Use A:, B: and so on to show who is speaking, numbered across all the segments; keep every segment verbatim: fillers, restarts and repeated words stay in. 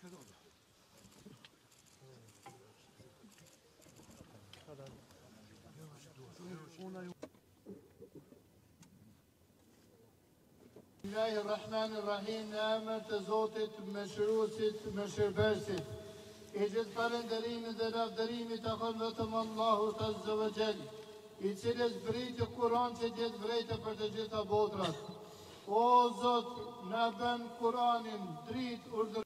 A: Bismillahirrahmanirrahim. Në emër të Zotit Mëshiruesit, Mëshirbërësit. I gjithë falënderimit dhe lavdërimit takon vetëm Allahut Azza wa Jall, i cili zbriti Kur'an që gjithë vrejtë për të gjitha botrat. O Zot, na bën Kur'anin dritë urdhër.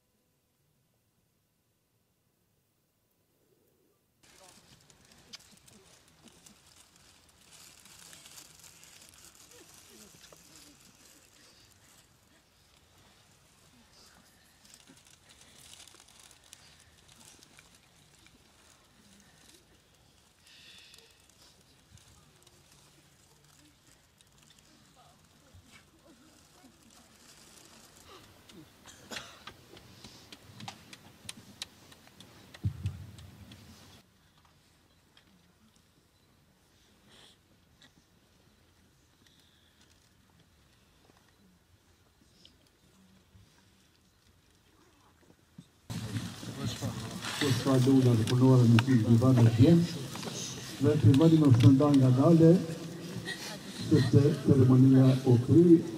B: Çfarë do të punuar në fikë në vend të tjerë, dhe fillojmë të shndojmë nga dale, sepse ceremonia u kry